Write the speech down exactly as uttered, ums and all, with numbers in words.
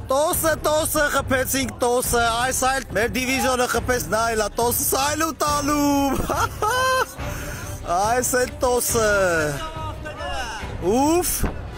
Տոսը, տոսը, խփեցինք տոսը, այս այլ մեր դիվիզիոնը խփեց նայլա, տոսը սայլ ու տալում, այս է տոսը, ուֆ,